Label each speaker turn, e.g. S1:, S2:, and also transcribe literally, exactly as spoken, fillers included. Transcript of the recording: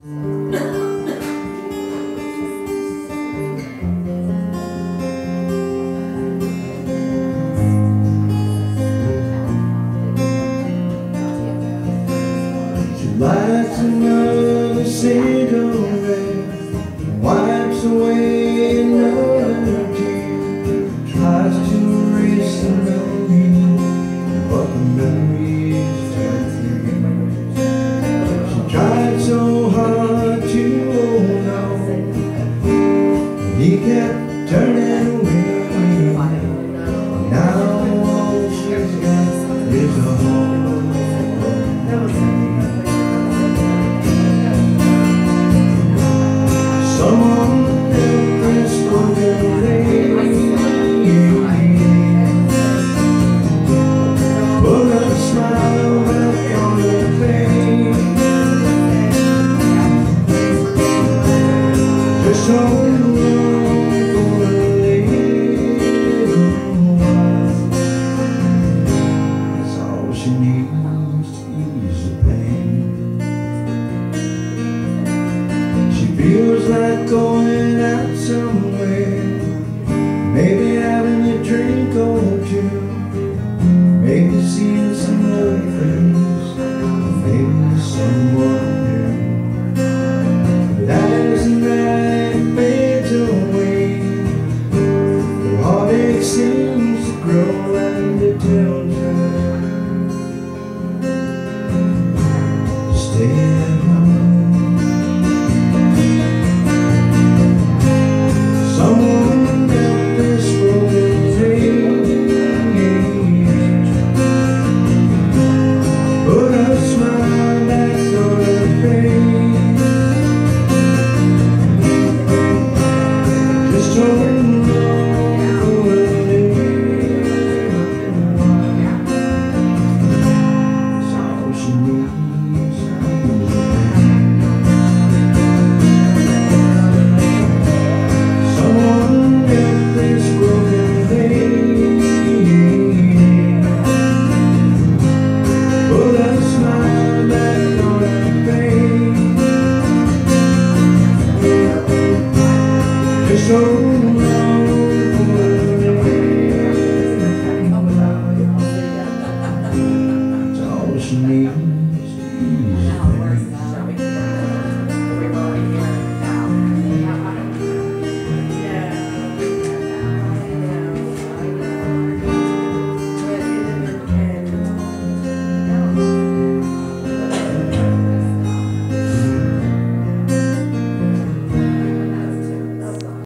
S1: Lights another cigarette, wipes away another tear, tries to erase the memory, but the memories turn. She tried so hard to hold on, he kept turning away. Now all she's got is a home. So long for a little while, that's all she needs to ease the pain. She feels like going out somewhere.